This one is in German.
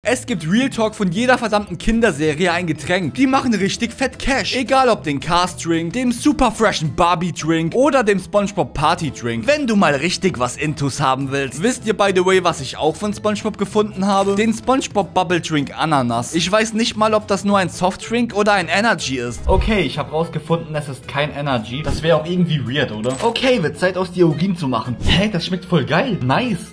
Es gibt Real Talk von jeder verdammten Kinderserie ein Getränk. Die machen richtig fett Cash. Egal ob den Cast Drink, dem super freshen Barbie Drink oder dem SpongeBob Party Drink. Wenn du mal richtig was Intus haben willst. Wisst ihr by the way, was ich auch von SpongeBob gefunden habe? Den SpongeBob Bubble Drink Ananas. Ich weiß nicht mal, ob das nur ein Softdrink oder ein Energy ist. Okay, ich habe rausgefunden, es ist kein Energy. Das wäre auch irgendwie weird, oder? Okay, wird Zeit aus dir Urin zu machen. Hä, das schmeckt voll geil. Nice.